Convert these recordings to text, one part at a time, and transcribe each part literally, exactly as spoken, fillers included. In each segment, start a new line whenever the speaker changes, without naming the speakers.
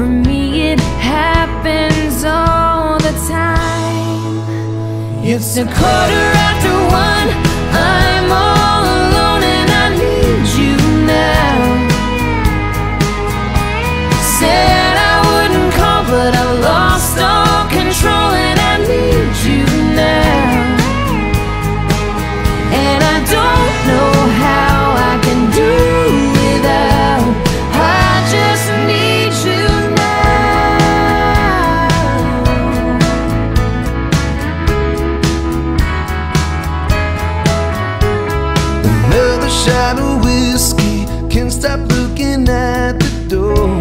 me it happens all the time. It's a quarter after one, I'm all alone and I need you now. Said I wouldn't call, but I lost all control and I need you now. And I don't know how I can do without. I just need you now.
Another shot of whiskey, can't stop looking at the door.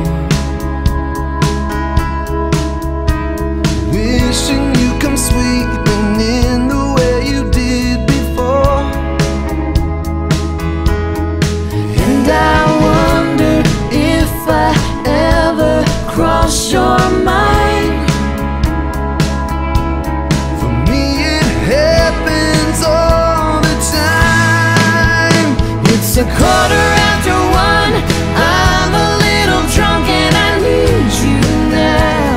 Wishing you come sweeping in the way you did before.
And I wonder if I ever cross your mind.
For me it happens all the time.
It's a quarter after one, I'm a little drunk and I need you now.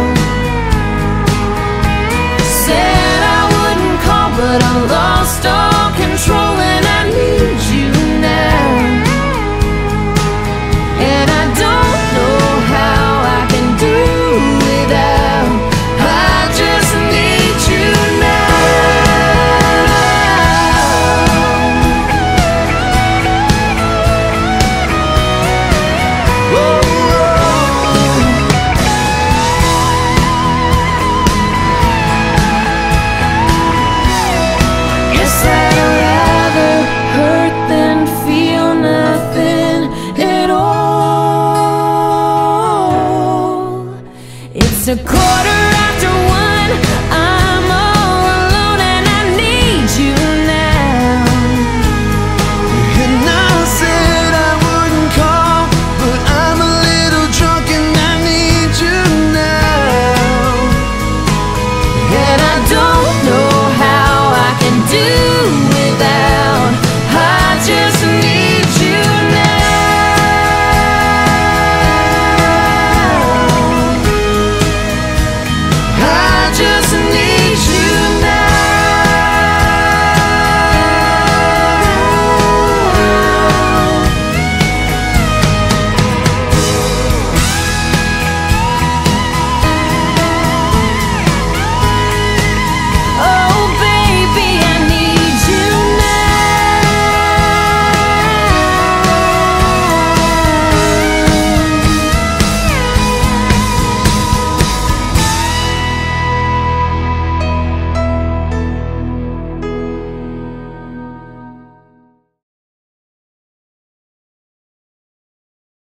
Said I wouldn't call, but I lost all control and I need you now. And I don't know how I can do without. I just need you now.
Whoa,
Guess I'd rather hurt than feel nothing at all. It's a quarter after one,